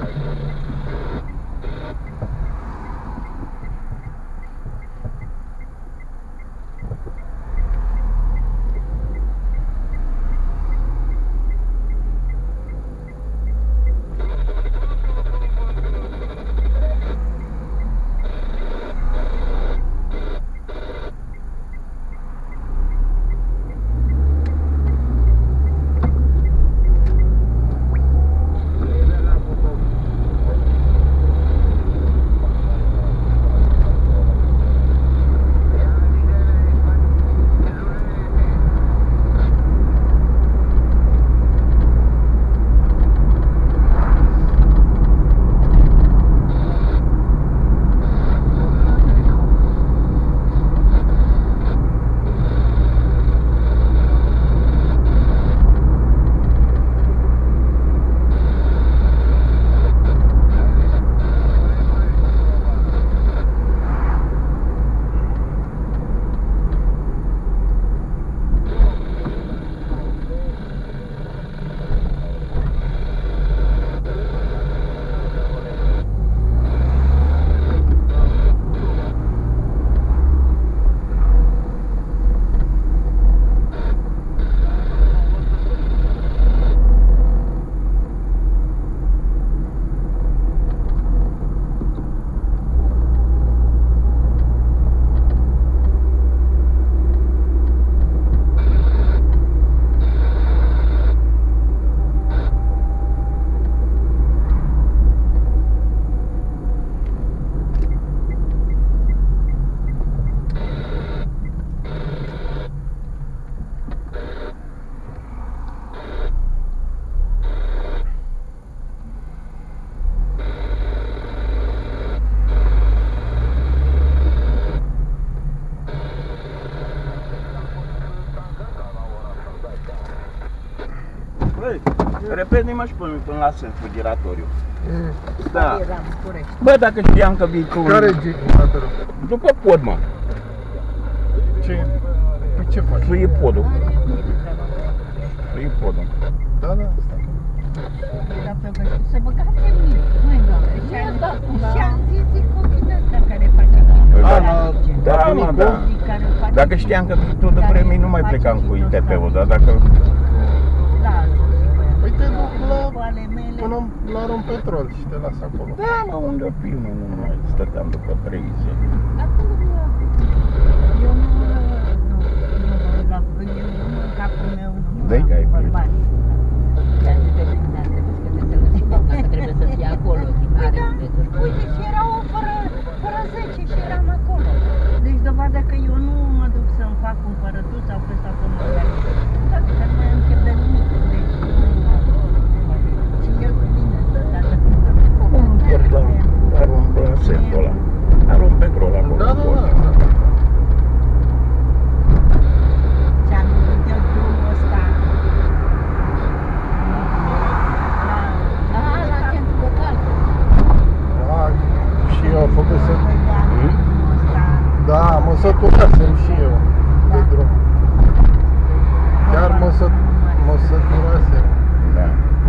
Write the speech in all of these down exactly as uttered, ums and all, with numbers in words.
Băi, repet, nu-i mă și până, până la sârful giratoriu. Mm. Da. Bă, dacă știam că vii tu... Care e giratoriu? După pod, mă. Ce? Păi ce faci? Suie podul. Suie podul. Da, da, asta. Să băgați în mine, măi, doamne, și-am zis, zic, cochii ăsta care face la... Da, mă, da. Dacă știam că vii tu de premii, nu mai plecam cu I T P-ul, dar dacă... Păi te duc la... până la Rompetrol și te las acolo. Da, mă, unde o fi, nu, nu mai stăteam după treizeci. Eu nu... Nu, eu nu, în capul meu nu... Dă-i că ai plăcut. Dar nu te gândească, că te lăsi doamna, că trebuie să fie acolo, din are unde să-și... Uite, și era o fără, fără zece și eram acolo. Deci dovadă că eu nu mă duc să-mi fac cumpărături sau pe sau pe măgare. Toate că nu mai am chef de nimic. Deci și el cu mine, dacă Cum întorc la arunc la setul ăla? Arunc petrol acolo. Da, da, da. ți-am văzut eu drumul ăsta. Da, la centru local. Da, și eu am făcut să... Drumul ăsta. Da, mă săturasem și eu de drum. Chiar mă, să... mă săturasem. Da.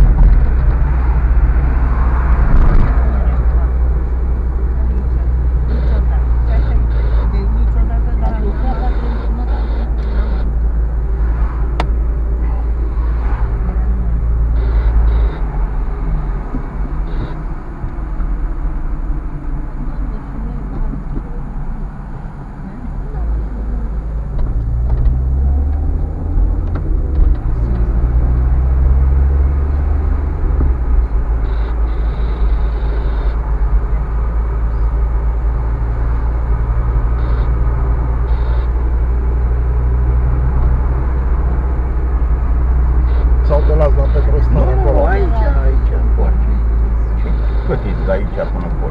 Sau te las la Petrostar acolo? Aici, aici, încoace. Cât e de aici până acolo?